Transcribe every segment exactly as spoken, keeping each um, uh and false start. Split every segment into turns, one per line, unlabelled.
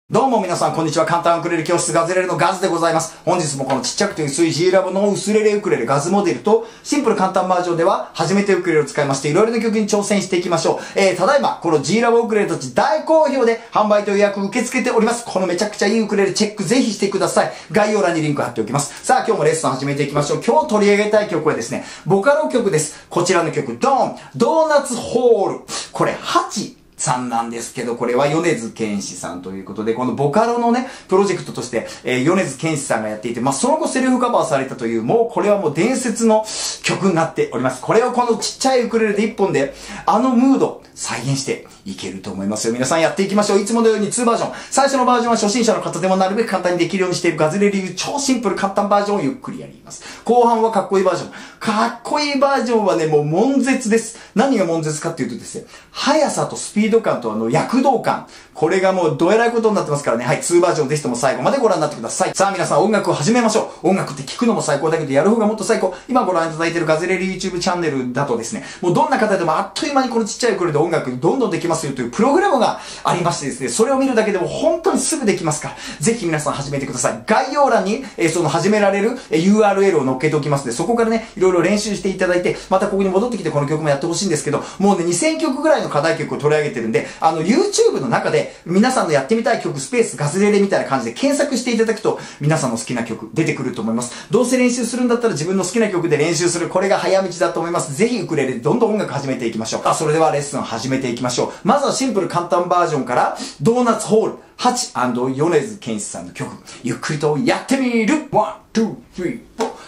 どうも皆さんこんにちは。簡単ウクレレ教室ガズレレのガズでございます。本日もこのちっちゃくて薄い G ラボの薄レレウクレレガズモデルとシンプル簡単バージョンでは初めてウクレレを使いましていろいろな曲に挑戦していきましょう。えー、ただいまこの G ラボウクレレたち大好評で販売と予約受け付けております。このめちゃくちゃいいウクレレチェックぜひしてください。概要欄にリンク貼っておきます。さあ今日もレッスン始めていきましょう。今日取り上げたい曲はですね、ボカロ曲です。こちらの曲、ドーンドーナツホール。これはちさんなんですけど、これは米津玄師さんということで、このボカロのね、プロジェクトとして、えー、米津玄師さんがやっていて、まあ、その後セルフカバーされたという、もうこれはもう伝説の曲になっております。これをこのちっちゃいウクレレで一本で、あのムード、再現していけると思いますよ。皆さんやっていきましょう。いつものようににバージョン。最初のバージョンは初心者の方でもなるべく簡単にできるようにしているガズレレ流超シンプル簡単バージョンをゆっくりやります。後半はかっこいいバージョン。かっこいいバージョンはね、もう悶絶です。何が悶絶かっていうとですね、速さとスピード感とあの躍動感。これがもうどえらいことになってますからね。はい、にバージョンぜひとも最後までご覧になってください。さあ皆さん音楽を始めましょう。音楽って聞くのも最高だけどやる方がもっと最高。今ご覧いただいているガズレレ YouTube チャンネルだとですね、もうどんな方でもあっという間にこのちっちゃいウクレレで音楽どんどんできますよというプログラムがありましてですね、それを見るだけでも本当にすぐできますから、ぜひ皆さん始めてください。概要欄に、えー、その始められる、えー、ユーアールエル を載っけておきますので、そこからね、いろいろ練習していただいて、またここに戻ってきてこの曲もやってほしいんですけど、もうね、にせんきょくぐらいの課題曲を取り上げてるんで、あの、YouTube の中で皆さんのやってみたい曲スペースガズレレみたいな感じで検索していただくと、皆さんの好きな曲出てくると思います。どうせ練習するんだったら自分の好きな曲で練習する。これが早道だと思います。ぜひウクレレでどんどん音楽始めていきましょう。あ、それではレッスン始めていきましょう。まずはシンプル簡単バージョンから、ドーナツホールはち&米津玄師さんの曲、ゆっくりとやってみる。ワン、ツー、スリー、フォー。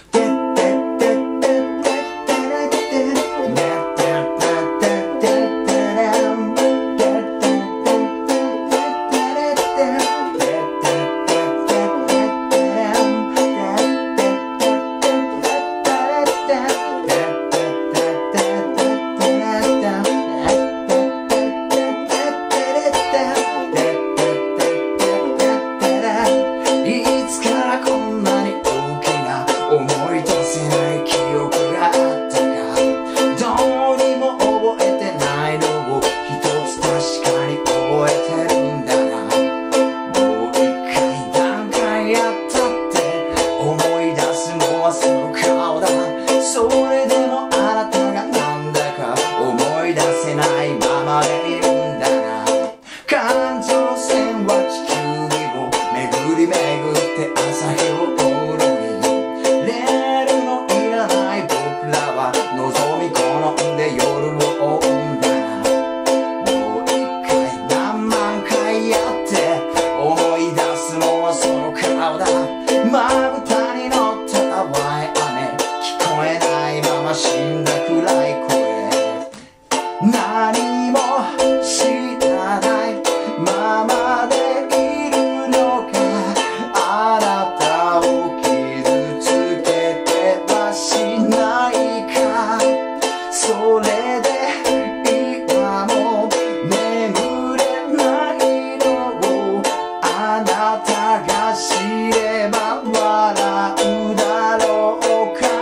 何も知らないままでいるのか、あなたを傷つけてはしないか、それで今も眠れないのをあなたが知れば笑うだろうか。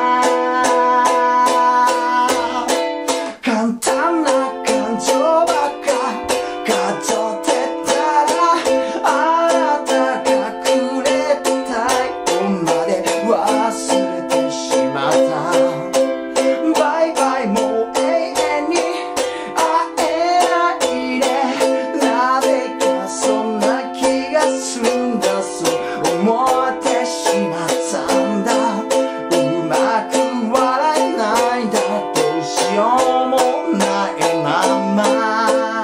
簡単な感情ばっか飾ってたら、あなたがくれたい女で忘れてしまった。バイバイもう永遠に会えないね。なぜかそんな気がするんだ、そう思ってしまったんだ。うまく笑えないんだ、どうしようもないまま。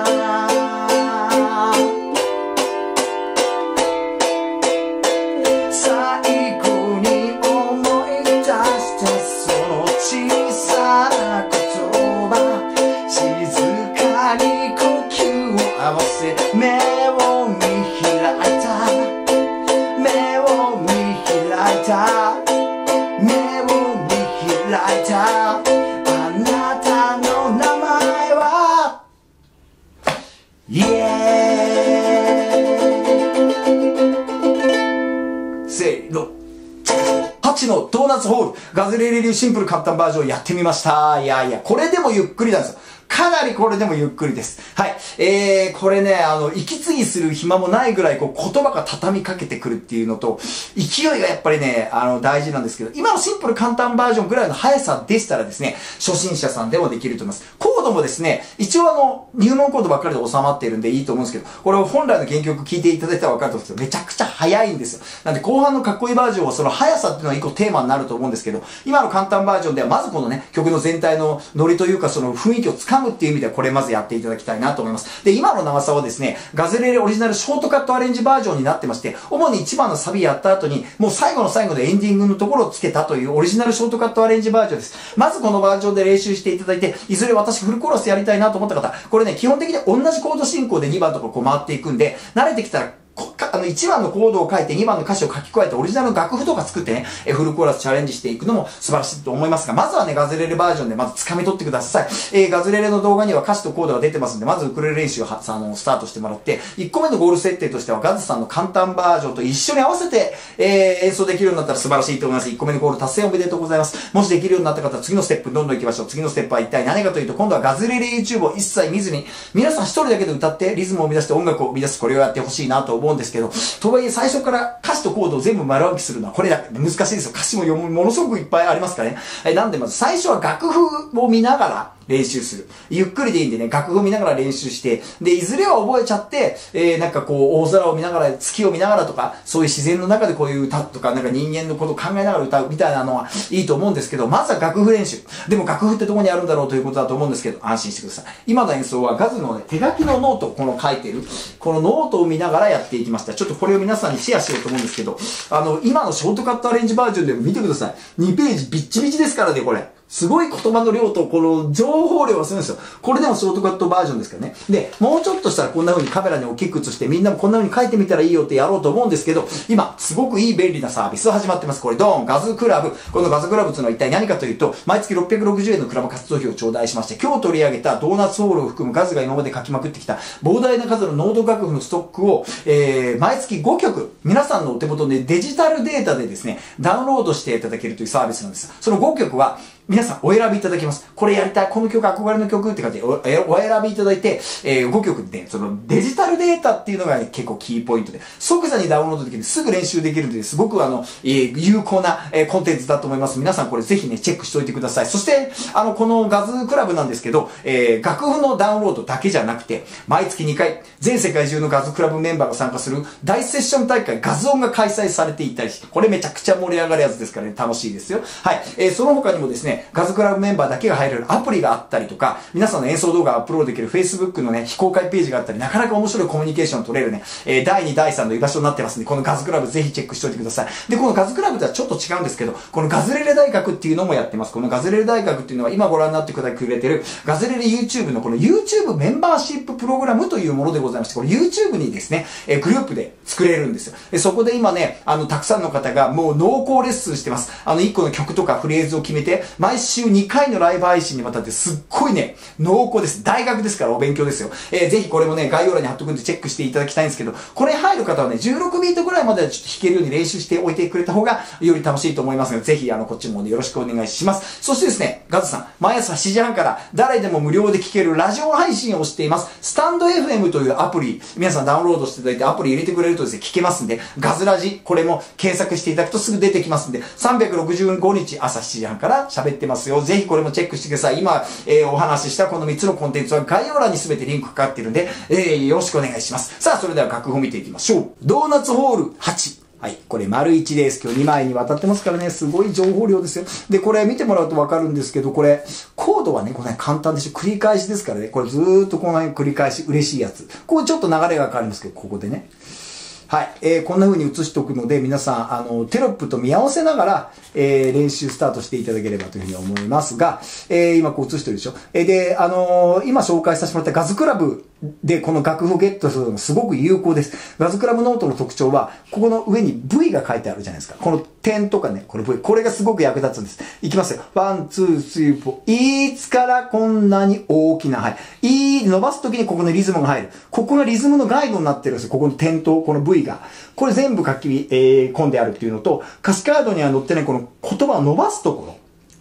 最後に思い出したその小さな言葉、静かに呼吸を合わせ目を見開いた、目を見開いた、目を見開いた。あなたの名前はイエーイ。せーの。はちのドーナツホール、ガズレレ流シンプル簡単バージョンやってみました。いやいや、これでもゆっくりなんですよ。 かなりこれでもゆっくりです。はい。えー、これね、あの、息継ぎする暇もないぐらい、こう、言葉が畳みかけてくるっていうのと、勢いがやっぱりね、あの、大事なんですけど、今のシンプル簡単バージョンぐらいの速さでしたらですね、初心者さんでもできると思います。コードもですね、一応あの、入門コードばっかりで収まっているんでいいと思うんですけど、これを本来の原曲聴いていただいたらわかると思うんですけど、めちゃくちゃ速いんですよ。なんで後半のかっこいいバージョンはその速さっていうのが一個テーマになると思うんですけど、今の簡単バージョンではまずこのね、曲の全体のノリというかその雰囲気をつかむっていう意味ではこれまずやっていただきたいなと思います。で、今の長さはですね、ガズレレオリジナルショートカットアレンジバージョンになってまして、主にいちばんのサビやった後に、もう最後の最後でエンディングのところをつけたというオリジナルショートカットアレンジバージョンです。まずこのバージョンで練習していただいて、いずれ私フルコーラスやりたいなと思った方、これね、基本的に同じコード進行でにばんとかこう回っていくんで、慣れてきたらあのいちばんのコードを書いてにばんの歌詞を書き加えてオリジナルの楽譜とか作ってね、えフルコーラスチャレンジしていくのも素晴らしいと思いますが、まずはね、ガズレレバージョンでまず掴み取ってください。えー、ガズレレの動画には歌詞とコードが出てますんで、まずウクレレ練習をはあのスタートしてもらって、いっこめのゴール設定としてはガズさんの簡単バージョンと一緒に合わせて、えー、演奏できるようになったら素晴らしいと思います。いっこめのゴール達成おめでとうございます。もしできるようになった方は次のステップどんどん行きましょう。次のステップは一体何かというと、今度はガズレレ YouTube を一切見ずに、皆さん一人だけで歌ってリズムを生み出して音楽を生み出す、これをやってほしいなと思うんですけど、とはいえ最初から歌詞とコードを全部丸暗記するのはこれだけ難しいですよ。歌詞も読むものすごくいっぱいありますからね。なんでまず最初は楽譜を見ながら練習する。ゆっくりでいいんでね、楽譜を見ながら練習して、で、いずれは覚えちゃって、えー、なんかこう、大空を見ながら、月を見ながらとか、そういう自然の中でこういう歌とか、なんか人間のことを考えながら歌うみたいなのはいいと思うんですけど、まずは楽譜練習。でも楽譜ってどこにあるんだろうということだと思うんですけど、安心してください。今の演奏はガズのね、手書きのノートをこの書いてる、このノートを見ながらやっていきました。ちょっとこれを皆さんにシェアしようと思うんですけど、あの、今のショートカットアレンジバージョンでも見てください。にページビッチビチですからね、これ。すごい言葉の量とこの情報量がするんですよ。これでもショートカットバージョンですからね。で、もうちょっとしたらこんな風にカメラに大きく映してみんなもこんな風に書いてみたらいいよってやろうと思うんですけど、今、すごくいい便利なサービスが始まってます。これドーン、ガズクラブ。このガズクラブというのは一体何かというと、毎月ろっぴゃくろくじゅうえんのクラブ活動費を頂戴しまして、今日取り上げたドーナツホールを含むガズが今まで書きまくってきた膨大な数のノート楽譜のストックを、えー、毎月ごきょく、皆さんのお手元でデジタルデータでですね、ダウンロードしていただけるというサービスなんです。そのごきょくは、皆さんお選びいただけます。これやりたい、この曲憧れの曲って感じでお、お選びいただいて、えー、ごきょくで、ね、そのデジタルデータっていうのが、ね、結構キーポイントで、即座にダウンロードできる、すぐ練習できるので、すごくあの、えー、有効な、えー、コンテンツだと思います。皆さんこれぜひね、チェックしておいてください。そして、あの、このガズクラブなんですけど、えー、楽譜のダウンロードだけじゃなくて、毎月にかい、全世界中のガズクラブメンバーが参加する大セッション大会、ガズオンが開催されていたりして、これめちゃくちゃ盛り上がるやつですからね、楽しいですよ。はい。えー、その他にもですね、ガズクラブメンバーメンバーだけが入れるアプリがあったりとか、皆さんの演奏動画をアップロードできる Facebook のね、非公開ページがあったり、なかなか面白いコミュニケーションを取れるね、えー、だいに、だいさんの居場所になってますんで、このガズクラブぜひチェックしておいてください。で、このガズクラブとはちょっと違うんですけど、このガズレレ大学っていうのもやってます。このガズレレ大学っていうのは今ご覧になってくれてるガズレレ YouTube のこの YouTube メンバーシッププログラムというものでございまして、これ YouTube にですね、えー、グループで作れるんですよ。で、そこで今ね、あの、たくさんの方がもう濃厚レッスンしてます。あの、いっこの曲とかフレーズを決めて、毎週にかいのライブ配信にわたってすっごいね、濃厚です。大学ですからお勉強ですよ。えー、ぜひこれもね、概要欄に貼っとくんでチェックしていただきたいんですけど、これ入る方はね、じゅうろくビートぐらいまではちょっと弾けるように練習しておいてくれた方がより楽しいと思いますので、ぜひあの、こっちもね、よろしくお願いします。そしてですね、ガズさん、毎朝しちじはんから誰でも無料で聴けるラジオ配信をしています。スタンド エフエム というアプリ、皆さんダウンロードしていただいてアプリ入れてくれるとですね、聞けますんで、ガズラジ、これも検索していただくとすぐ出てきますんで、さんびゃくろくじゅうごにち朝しちじはんから喋ってますよ。ぜひこれもチェックしてください。今、えー、お話ししたこのみっつのコンテンツは概要欄に全てリンクかかっているんで、えー、よろしくお願いします。さあ、それでは楽譜を見ていきましょう。ドーナツホールはち。はい。これ、丸いちです。今日にまいにわたってますからね、すごい情報量ですよ。で、これ見てもらうとわかるんですけど、これ、コードはね、これね、簡単でしょ。繰り返しですからね。これずーっとこの辺繰り返し、嬉しいやつ。こうちょっと流れが変わるんですけど、ここでね。はい。えー、こんな風に映しておくので、皆さん、あの、テロップと見合わせながら、えー、練習スタートしていただければというふうに思いますが、えー、今こう映してるでしょ。えー、で、あのー、今紹介させてもらったガズクラブでこの楽譜をゲットするのがすごく有効です。ガズクラブノートの特徴は、ここの上に ブイ が書いてあるじゃないですか。この点とかね、この ブイ。これがすごく役立つんです。いきますよ。ワン、ツー、スリー、フォー。いつからこんなに大きな、はい。い伸ばすときにここのリズムが入る。ここがリズムのガイドになってるんですよ。ここの点とこの ブイ が。これ全部書き、えー、込んであるっていうのと、歌詞カードには載ってないこの言葉を伸ばすところ。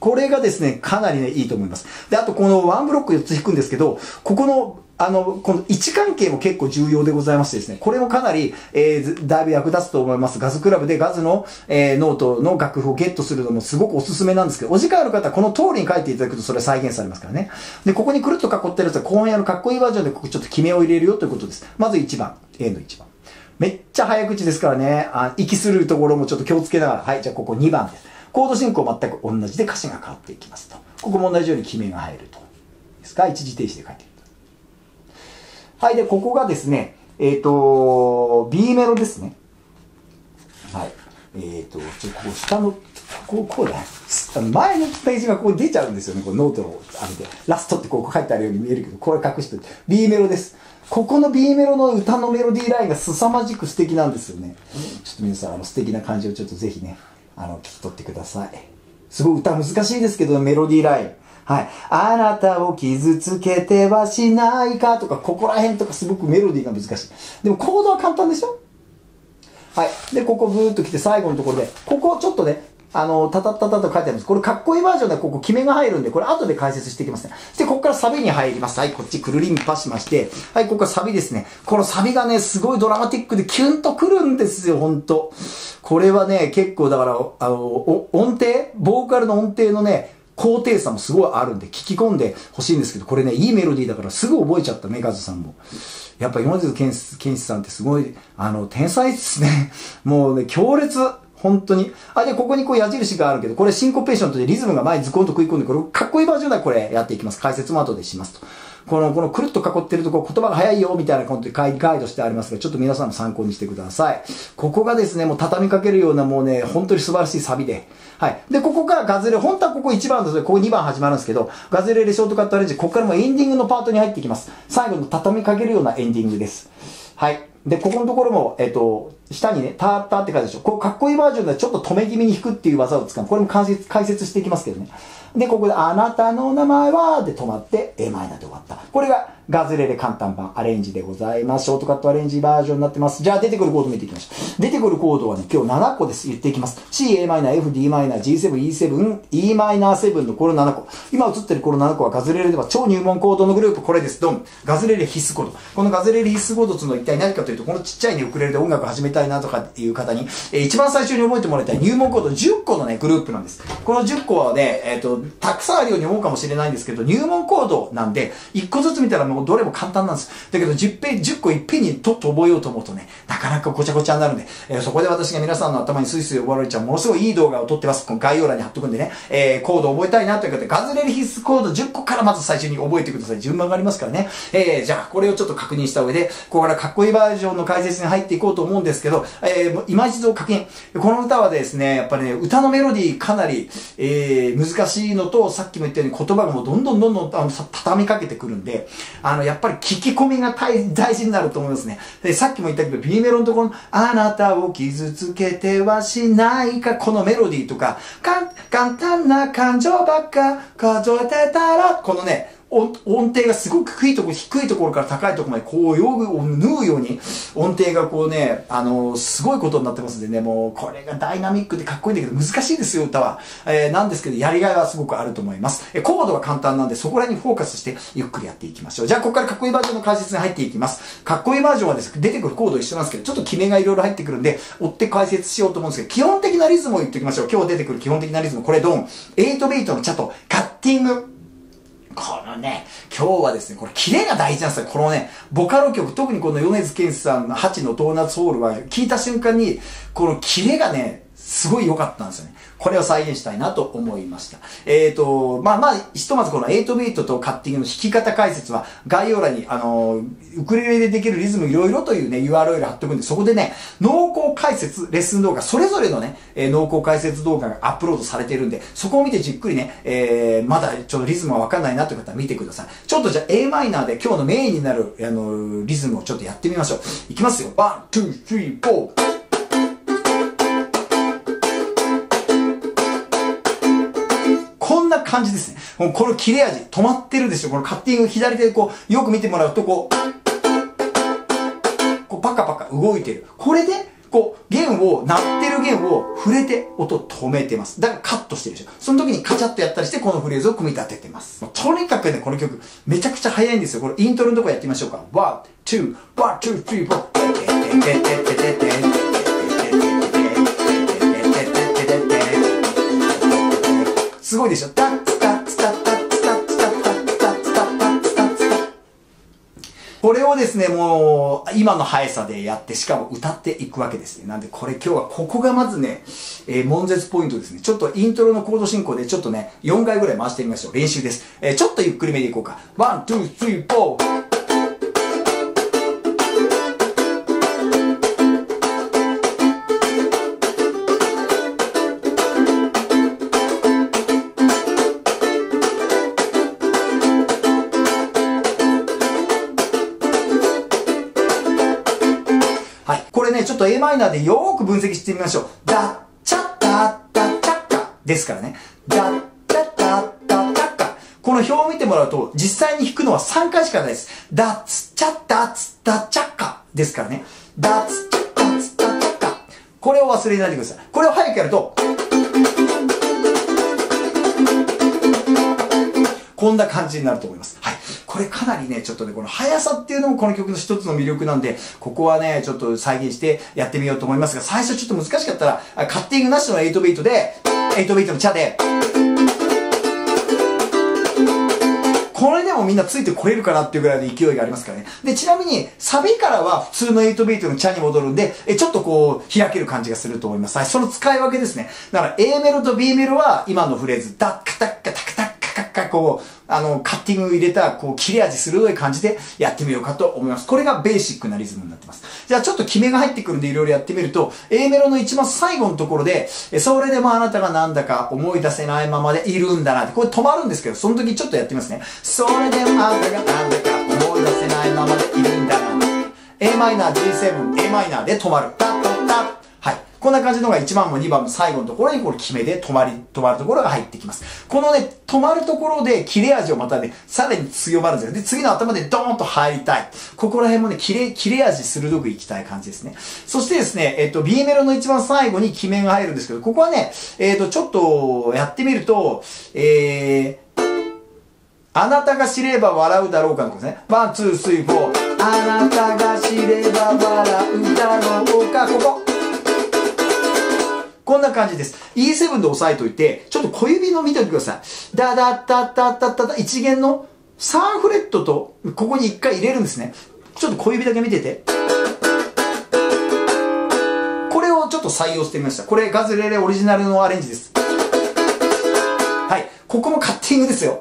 これがですね、かなりね、いいと思います。で、あとこのワンブロックよっつ引くんですけど、ここの、あの、この位置関係も結構重要でございましてですね、これもかなり、えー、だいぶ役立つと思います。ガズクラブでガズの、えー、ノートの楽譜をゲットするのもすごくおすすめなんですけど、お時間ある方はこの通りに書いていただくとそれ再現されますからね。で、ここにくるっと囲ってるやつは今夜のかっこいいバージョンでここちょっと決めを入れるよということです。まずいちばん、A のいちばん。めっちゃ早口ですからね、あ息するところもちょっと気をつけながら、はい、じゃあここにばんです。コード進行全く同じで歌詞が変わっていきますと。ここも同じように決めが入ると。ですか、一時停止で書いている。はい。で、ここがですね、えっと、B メロですね。はい。えっと、ちょっとこう下の、こう、こうだ。前のページがこう出ちゃうんですよね。こうノートをあれで。ラストってこう書いてあるように見えるけど、これ隠して B メロです。ここの B メロの歌のメロディーラインが凄まじく素敵なんですよね。ちょっと皆さん、あの素敵な感じをちょっとぜひね、あの、聞き取ってください。すごい歌難しいですけど、メロディーライン。はい。あなたを傷つけてはしないかとか、ここら辺とかすごくメロディーが難しい。でもコードは簡単でしょ？はい。で、ここブーっと来て最後のところで、ここちょっとね、あの、タタッタタと書いてあるんです。これかっこいいバージョンでここ決めが入るんで、これ後で解説していきますね。で、ここからサビに入ります。はい、こっちくるりんぱしまして、はい、ここからサビですね。このサビがね、すごいドラマティックでキュンとくるんですよ、ほんと。これはね、結構だから、あの、音程ボーカルの音程のね、高低差もすごいあるんで、聞き込んでほしいんですけど、これね、いいメロディーだからすぐ覚えちゃった、メガズさんも。やっぱ今津健志さんってすごい、あの、天才ですね。もうね、強烈。本当に。あ、で、ここにこう矢印があるけど、これシンコペーションとでリズムが前にズコンと食い込んで、これかっこいいバージョンでこれやっていきます。解説も後でしますと。この、このくるっと囲ってるとこ言葉が早いよ、みたいなことでガイドしてありますが、ちょっと皆さんも参考にしてください。ここがですね、もう畳みかけるようなもうね、本当に素晴らしいサビで。はい。で、ここからガズレ、本当はここいちばんですね、ここにばん始まるんですけど、ガズレレショートカットアレンジ、ここからもうエンディングのパートに入っていきます。最後の畳みかけるようなエンディングです。はい。で、ここのところも、えっと、下にね、ターターって書いてあるでしょ。こう、かっこいいバージョンでちょっと止め気味に弾くっていう技を使う。これも解説、解説していきますけどね。で、ここで、あなたの名前は、で止まって、A マイナーで終わった。これが、ガズレレ簡単版アレンジでございます。ショートカットアレンジバージョンになってます。じゃあ、出てくるコード見ていきましょう。出てくるコードはね、今日ななこです。言っていきます。C、A マイナー、F、D マイナー、ジーセブン、イーセブン、E マイナーセブンのこのななこ。今映ってるこのななこはガズレレでは超入門コードのグループ、これです。ドン。ガズレレ必須コード。このガズレレ必須コードっていうのは一体何かというと、このちっちゃいね、ウクレレで音楽始めたいなとかいう方に、えー、一番最初に覚えてもらいたい入門コードじゅっこのね、グループなんです。このじゅっこはね、えっと、たくさんあるように思うかもしれないんですけど、入門コードなんで、いっこずつ見たらもうどれも簡単なんです。だけどじゅっページ、じゅっこいっぺんにとっと覚えようと思うとね、なかなかごちゃごちゃになるんで、えー、そこで私が皆さんの頭にスイスイ覚えられちゃうものすごいいい動画を撮ってます。この概要欄に貼っとくんでね、えー、コードを覚えたいなという方で、ガズレレ必須コードじゅっこからまず最初に覚えてください。順番がありますからね。えー、じゃあ、これをちょっと確認した上で、ここからかっこいいバージョンの解説に入っていこうと思うんですけど、えー、今一度確認。この歌はですね、やっぱりね、歌のメロディーかなり、えー、難しいのと、さっきも言ったように言葉がもうどんどんどんどんあの畳みかけてくるんで、あの、やっぱり聞き込みが大大事になると思いますね。で、さっきも言ったけど、B メロのところの、あなたを傷つけてはしないか、このメロディーとか、か簡単な感情ばっか数えてたら、このね、音, 音程がすごく低いところ、低いところから高いところまでこう、用具を縫うように、音程がこうね、あのー、すごいことになってますんでね、もう、これがダイナミックでかっこいいんだけど、難しいですよ、歌は。えー、なんですけど、やりがいはすごくあると思います。えー、コードは簡単なんで、そこら辺にフォーカスして、ゆっくりやっていきましょう。じゃあ、ここからかっこいいバージョンの解説に入っていきます。かっこいいバージョンはですね、出てくるコード一緒なんですけど、ちょっと決めがいろいろ入ってくるんで、追って解説しようと思うんですけど、基本的なリズムを言っておきましょう。今日出てくる基本的なリズム、これドン。エイトビートのチャと、カッティング。このね、今日はですね、これ、キレが大事なんですよ。このね、ボカロ曲、特にこの米津玄師さんのはちのドーナツホールは、聞いた瞬間に、このキレがね、すごい良かったんですよね。これを再現したいなと思いました。えっと、まあまあ、ひとまずこのエイトビートとカッティングの弾き方解説は概要欄に、あの、ウクレレでできるリズムいろいろというね、ユーアールエル 貼っておくんで、そこでね、濃厚解説、レッスン動画、それぞれのね、えー、濃厚解説動画がアップロードされているんで、そこを見てじっくりね、えー、まだちょっとリズムはわかんないなという方は見てください。ちょっとじゃあ A マイナーで今日のメインになる、あの、リズムをちょっとやってみましょう。いきますよ。ワン、ツー、スリー、フォー。こんな感じですね。この切れ味、止まってるでしょ。このカッティング左手でこう、よく見てもらうとこう、こうパカパカ動いてる。これで、こう、弦を、鳴ってる弦を触れて音を止めてます。だからカットしてるでしょ。その時にカチャッとやったりしてこのフレーズを組み立ててます。とにかくね、この曲めちゃくちゃ速いんですよ。これイントロのとこやってみましょうか。ワン、ツー、ワン、ツー、スリー、フォー。すごいでしょ。タッツタッツタッタッツタッツタッタッツタッツタッタッツタッツタッ。これをですね、もう今の速さでやって、しかも歌っていくわけですね。なんでこれ今日はここがまずね、えー、悶絶ポイントですね。ちょっとイントロのコード進行でちょっとね、よんかいぐらい回してみましょう。練習です。えー、ちょっとゆっくりめでいこうか。ワン、ツー、スリー、フォー。はい。これね、ちょっと エー マイナーでよーく分析してみましょう。ダッチャッダッダッチャッカですからね。ダッチャッダッダッチャッカ。この表を見てもらうと、実際に弾くのはさんかいしかないです。ダッツチャッダッツダッチャッカですからね。ダッツチャッダッツダッチャッカ。これを忘れないでください。これを早くやると、こんな感じになると思います。はい。これかなりね、ちょっとね、この速さっていうのもこの曲の一つの魅力なんで、ここはね、ちょっと再現してやってみようと思いますが、最初ちょっと難しかったら、カッティングなしのエイトビートで、エイトビートのチャで、これでもみんなついてこれるかなっていうぐらいの勢いがありますからね。で、ちなみに、サビからは普通のエイトビートのチャに戻るんで、えちょっとこう、開ける感じがすると思います。はい、その使い分けですね。だから A メロと B メロは今のフレーズ、ダッカタッカタクタッカカッカこう、あの、カッティング入れた、こう、切れ味鋭い感じでやってみようかと思います。これがベーシックなリズムになってます。じゃあちょっと決めが入ってくるんでいろいろやってみると、A メロの一番最後のところで、それでもあなたがなんだか思い出せないままでいるんだなって、これ止まるんですけど、その時ちょっとやってみますね。それでもあなたがなんだか思い出せないままでいるんだな。A マイナー ジーセブン、A マイナーで止まる。タッタッタッ。はい。こんな感じのがいちばんもにばんも最後のところにこれ決めで止まり、止まるところが入ってきます。このね、止まるところで切れ味をまたね、さらに強まるんですよ。で、次の頭でドーンと入りたい。ここら辺もね、切れ、切れ味鋭くいきたい感じですね。そしてですね、えっと、B メロの一番最後に決めが入るんですけど、ここはね、えっと、ちょっとやってみると、えー、あなたが知れば笑うだろうかのことですね。ワン、ツー、スリー、フォー。あなたが知れば笑うだろうか、ここ。こんな感じです。イーセブン で押さえといて、ちょっと小指の見ておいてください。ダダッタッタッタッタッタ、一弦のさんフレットと、ここにいっかい入れるんですね。ちょっと小指だけ見てて。これをちょっと採用してみました。これガズレレオリジナルのアレンジです。はい。ここもカッティングですよ。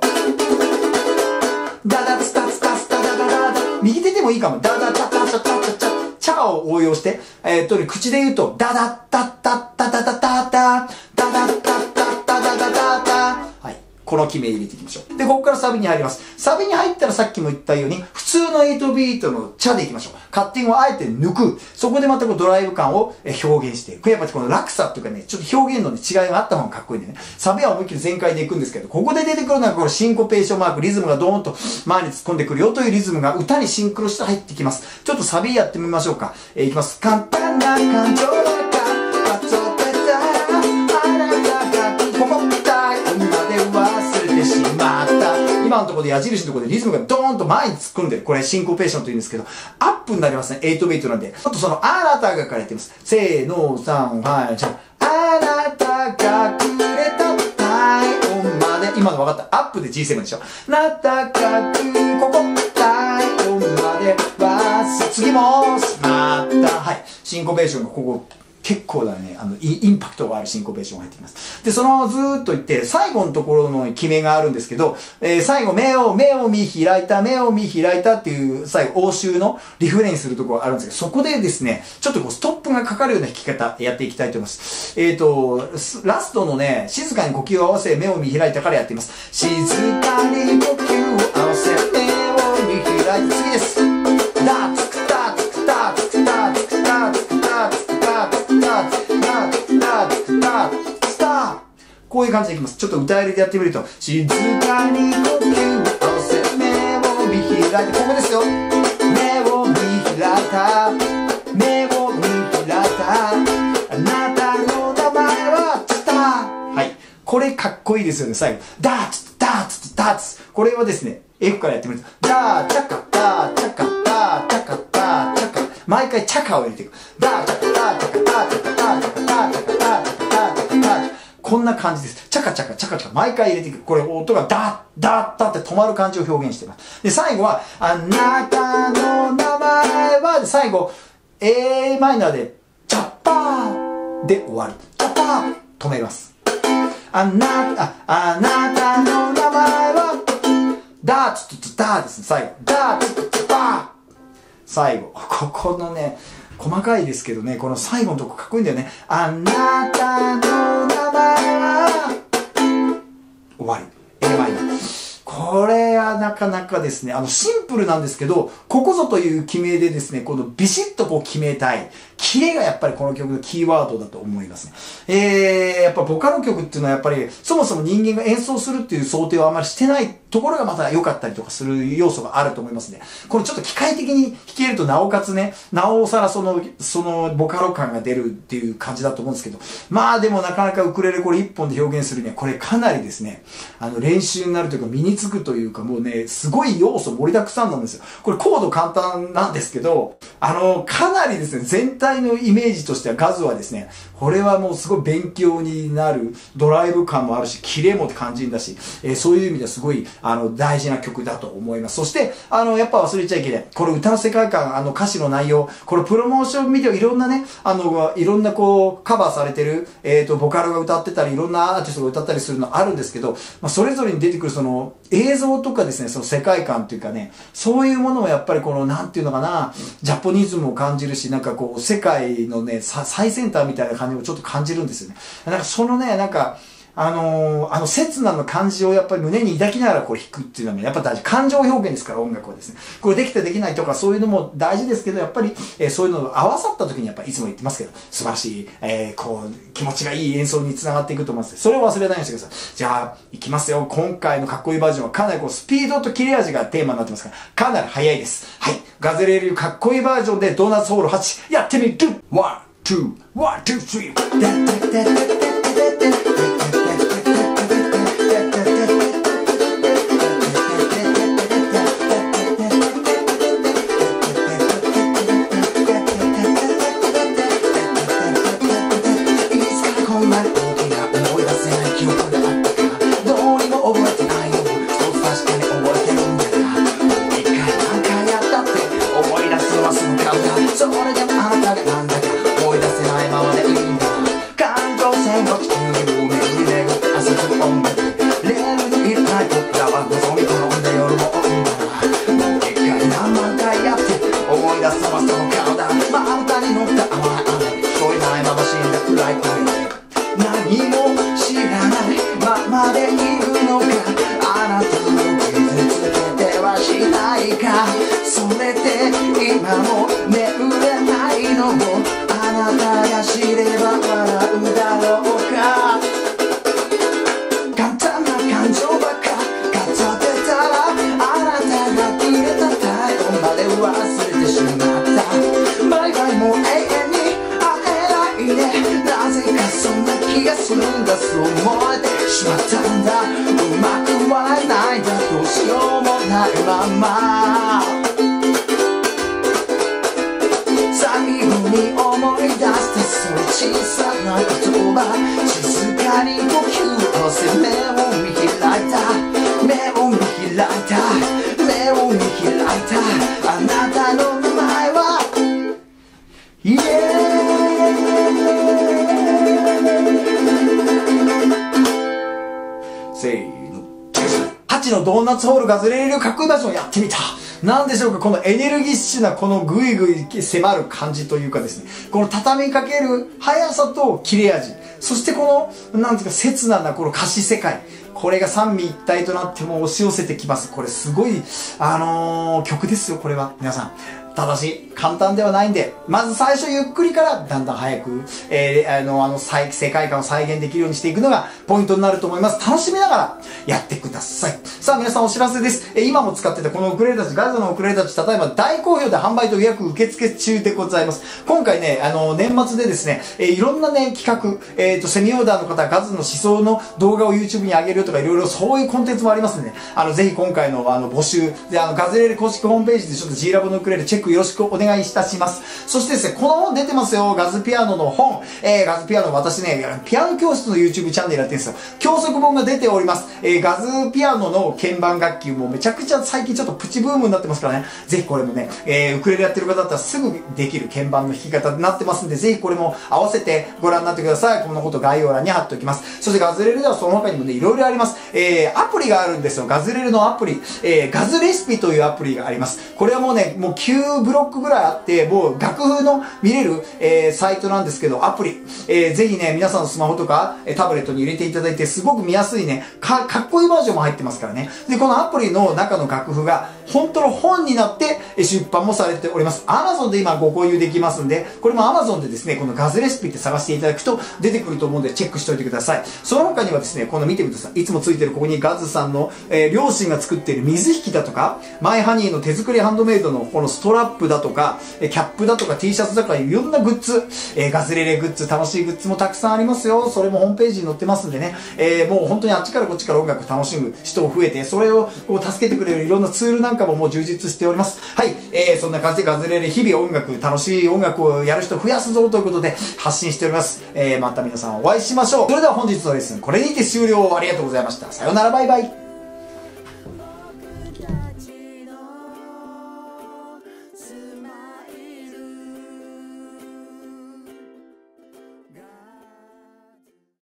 ダダツタツタツタダダダダ。右手でもいいかも。ダダタタタタタタ。チャを応用して、えー、っと、口で言うと、ダダッタッタッタタタタタ、ダダッタッタッタタタタタ。はい。この決め入れていきましょう。で、ここからサビに入ります。サビに入ったらさっきも言ったように、普通のエイトビートのチャでいきましょう。カッティングをあえて抜く。そこでまたこうドライブ感を表現していく。やっぱりこの落差っていうかね、ちょっと表現の、ね、違いがあった方がかっこいいんでね。サビは思いっきり全開でいくんですけど、ここで出てくるのはこのシンコペーションマーク、リズムがドーンと前に突っ込んでくるよというリズムが歌にシンクロして入ってきます。ちょっとサビやってみましょうか。えー、いきます。簡単な感情だか、パツオペター、あなたがここみたい、今で忘れてしまった。今のところで矢印のところでリズムがドーンと前に突っ込んでる。これシンコペーションと言うんですけど、アップになりますね。エイトビートなんで。ちょっとそのあなたがからやってみます。せーの、さん、はい、じゃあ、あなたがくれた体温まで。今の分かった。アップで ジーセブン でしょ。なたがく、ここ、体温まで、わす。次も、しまった。はい。シンコペーションがここ。結構だね、あの、インパクトがあるシンコペーションが入ってきます。で、そのずーっと言って、最後のところの決めがあるんですけど、えー、最後、目を、目を見開いた、目を見開いたっていう、最後、応酬のリフレインするところがあるんですけど、そこでですね、ちょっとこう、ストップがかかるような弾き方、やっていきたいと思います。えっと、ラストのね、静かに呼吸を合わせ、目を見開いたからやってみます。静かに呼吸を合わせ、目を見開いた。次です。ダツクタツクタツクタツクタツクタツクタツクタツクタツクタツクタツスター。こういう感じでいきます。ちょっと歌入れでやってみると、静かに呼吸を合わせ、目を見開いて、ここですよ。目を見開いた、目を見開いた、あなたのこれかっこいいですよね、最後。ダーツ、ダーツ、ダーツ。これはですね、F からやってみると、ダー、チャカ、ダー、チャカ、ダー、チャカ、ダー、チャカ。毎回チャカを入れていく。ダー、チャカ、ダー、チャカ、ダー、チャカ、ダー、チャカ、ダー、チャカ、ダー、チャカ、ダー、チャカ、ダー、チャカ、ダー。こんな感じです。チャカチャカ、チャカチャカ、毎回入れていく。これ、音がダーッ、ダーッ、ダーって止まる感じを表現しています。で、最後は、あなたの名前は、最後、A マイナーで、チャッパーで終わる。チャッパー止めます。あなた、あなたの名前は、ダーツとダーですね、最後。ダーツとダー最後。ここのね、細かいですけどね、この最後のとこかっこいいんだよね。あなたの名前は、終わり。A マイナー。これはなかなかですね、あの、シンプルなんですけど、ここぞという決めでですね、このビシッとこう決めたい。キレがやっぱりこの曲のキーワードだと思いますね。えー、やっぱボカロ曲っていうのはやっぱり、そもそも人間が演奏するっていう想定をあまりしてないところがまた良かったりとかする要素があると思いますね。これちょっと機械的に弾けるとなおかつね、なおさらその、そのボカロ感が出るっていう感じだと思うんですけど、まあでもなかなかウクレレこれ一本で表現するにはこれかなりですね、あの練習になるというか身につくというかもうね、すごい要素盛りだくさんなんですよ。これコード簡単なんですけど、あの、かなりですね、全体のイメージとしてはガズはですね、これはもうすごい勉強になるドライブ感もあるし、キレも感じんだし、えー、そういう意味ではすごいあの大事な曲だと思います。そして、あの、やっぱ忘れちゃいけない。これ歌の世界観、あの歌詞の内容、これプロモーションビデオいろんなね、あの、いろんなこう、カバーされてる、えっと、ボカロが歌ってたり、いろんなアーティストが歌ったりするのあるんですけど、まあ、それぞれに出てくるその映像とかですね、その世界観っていうかね、そういうものをやっぱりこの、なんていうのかな、ジャポニズムを感じるし、なんかこう、世界のね、最先端みたいな感じもちょっと感じるんですよね。なんかそのね、なんか、あのー、あの、刹那の感じをやっぱり胸に抱きながらこう弾くっていうのはね、やっぱ大事。感情表現ですから、音楽はですね。これできてできないとかそういうのも大事ですけど、やっぱり、えー、そういうのを合わさった時にやっぱりいつも言ってますけど、素晴らしい、えー、こう、気持ちがいい演奏につながっていくと思います。それを忘れないようにしてください。じゃあ、いきますよ。今回のかっこいいバージョンはかなりこう、スピードと切れ味がテーマになってますから、かなり速いです。はい。ガズレールかっこいいバージョンでドーナツホールはち、やってみる !ワン、ツー、ワン、ツー、スリー。ドーナツホールガズレールかっこいいバージョンやってみた。なんでしょうか、このエネルギッシュなこのグイグイ迫る感じというかですね、この畳みかける速さと切れ味、そしてこの、なんていうか切ななこの歌詞世界、これが三位一体となっても押し寄せてきます。これすごい、あのー、曲ですよ、これは。皆さん。 ただし、簡単ではないんで、まず最初ゆっくりからだんだん早く、えー、あの、あの、世界観を再現できるようにしていくのがポイントになると思います。楽しみながらやってください。さあ皆さんお知らせです。えー、今も使ってたこのウクレレたち、ガズのウクレレたち、例えば大好評で販売と予約受付中でございます。今回ね、あの、年末でですね、えー、いろんなね、企画、えっと、セミオーダーの方、ガズの思想の動画を YouTube に上げるとか、いろいろそういうコンテンツもありますので、ね、あの、ぜひ今回のあの、募集、で、あの、ガズレレ公式ホームページでちょっと G ラボのウクレレチェックよろしくお願いいたします。そしてですね、この本出てますよ。ガズピアノの本。えー、ガズピアノ、私ね、ピアノ教室の YouTube チャンネルやってるんですよ。教則本が出ております。えー、ガズピアノの鍵盤楽器もめちゃくちゃ最近ちょっとプチブームになってますからね。ぜひこれもね、えー、ウクレレやってる方だったらすぐできる鍵盤の弾き方になってますんで、ぜひこれも合わせてご覧になってください。このこと概要欄に貼っておきます。そしてガズレレではその他にもね、いろいろあります。えー、アプリがあるんですよ。ガズレレのアプリ。えー、ガズレシピというアプリがあります。これはもうね、もうきゅうブロックぐらいあって、もう楽譜の見れる、えー、サイトなんですけど、アプリ。えー、ぜひね、皆さんのスマホとか、タブレットに入れていただいて、すごく見やすいね、か、かっこいいバージョンも入ってますからね。で、このアプリの中の楽譜が、本当の本になって出版もされております。Amazon で今ご購入できますんで、これも Amazon でですね、このガズレシピって探していただくと出てくると思うんで、チェックしておいてください。その他にはですね、この見てください。いつもついてるここにガズさんの、えー、両親が作っている水引きだとか、マイハニーの手作りハンドメイドのこのストラップだとか、キャップだとか T シャツだとかいろんなグッズ、えー、ガズレレグッズ、楽しいグッズもたくさんありますよ。それもホームページに載ってますんでね、えー、もう本当にあっちからこっちから音楽楽しむ人も増えて、それをこう助けてくれるいろんなツールなんかももう充実しております。はい、えー、そんな感じでガズレレ日々音楽、楽しい音楽をやる人を増やすぞということで発信しております。えー、また皆さんお会いしましょう。それでは本日のレッスン、これにて終了。ありがとうございました。さようなら、バイバイ。